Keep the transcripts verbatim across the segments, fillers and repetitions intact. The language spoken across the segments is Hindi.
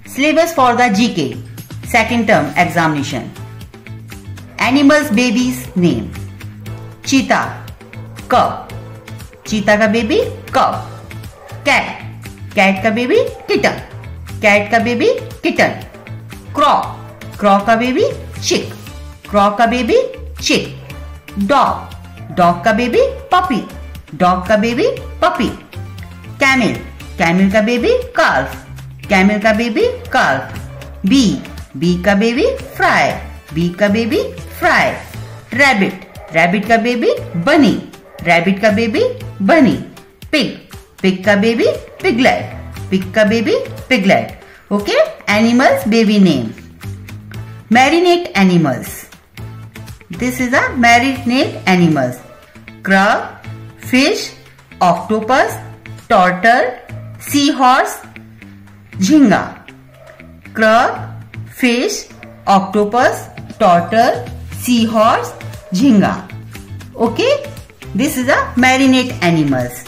Syllabus for the G K second term examination. Animals babies name. Cheetah, cub. Cheetah का बेबी cub. Cat, cat का बेबी kitten. Cat का बेबी kitten. Crow, crow का बेबी chick. Crow का बेबी chick. Dog, dog का बेबी puppy. Dog का बेबी puppy. Camel, camel का बेबी calf. Camel का बेबी calf. Bee, bee का बेबी fry. Bee का बेबी fry. Rabbit, rabbit का बेबी bunny. Rabbit का बेबी bunny. Pig, pig का बेबी piglet. Pig का baby piglet. Okay, animals baby name. Marinate animals. This is a marinate animals. Crab, fish, octopus, turtle, seahorse, झींगा. Crab, fish, octopus, turtle, seahorse, झींगा. Okay, this is a marinate animals.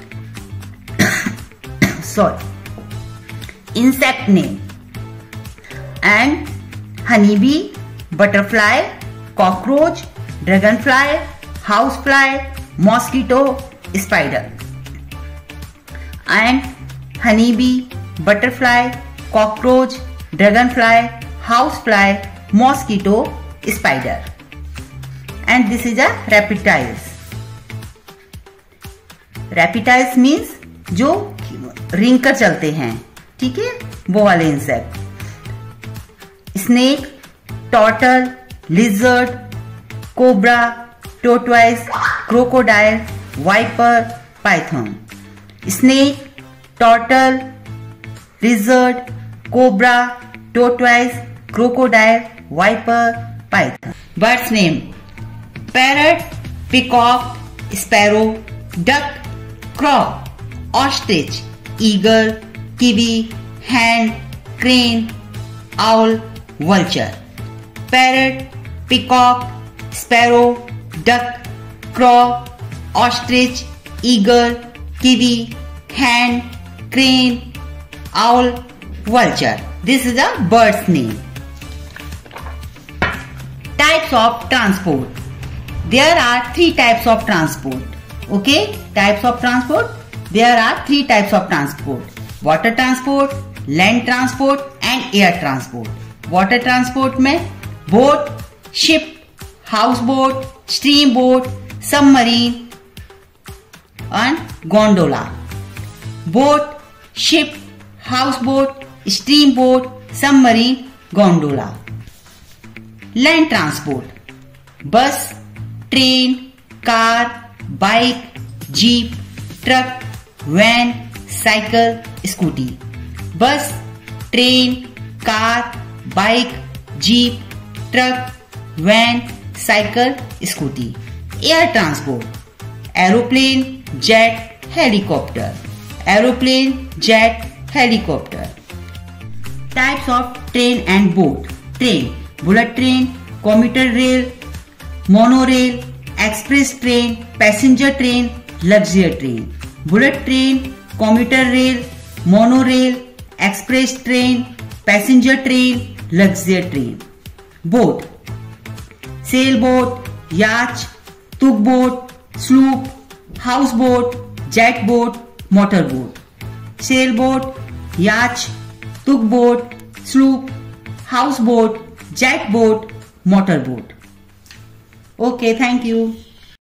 Sorry. Insect name. Ant, honeybee, butterfly, cockroach, dragonfly, housefly, mosquito, spider. Ant, honeybee, butterfly, cockroach, dragonfly, housefly, mosquito, spider. And this is a reptiles. Reptiles means जो रिंग कर चलते हैं, ठीक है, वो वाले insect. Snake, turtle, lizard, cobra, tortoise, crocodile, viper, python. Snake, turtle, lizard, cobra, tortoise, crocodile, viper, python. Birds name. Parrot, peacock, sparrow, duck, crow, ostrich, eagle, kiwi, hen, crane, owl, vulture. Parrot, peacock, sparrow, duck, crow, ostrich, eagle, kiwi, hen, crane, owl, vulture. This is a bird's name. Types of transport. There are three types of transport. Okay, types of transport. There are three types of transport. Water transport, land transport and air transport. Water transport में boat, ship, house boat, stream boat, submarine and gondola. Boat, ship, house boat, stream boat, submarine, gondola. Land transport. Bus, train, car, bike, jeep, truck, van, cycle, scooty. Bus, train, car, bike, jeep, truck, van, cycle, scooty. Air transport. Aeroplane, jet, helicopter. Aeroplane, jet, helicopter. Types of train and boat. Train, bullet train, commuter rail, monorail, express train, passenger train, luxury train. Bullet train, commuter rail, monorail, express train, passenger train, luxury train. Boat. Sail boat, yacht, tug boat, sloop, house boat, jet boat, motor boat. Sail boat, yacht, tug boat, sloop, house boat, jet boat, motor boat. Okay, thank you.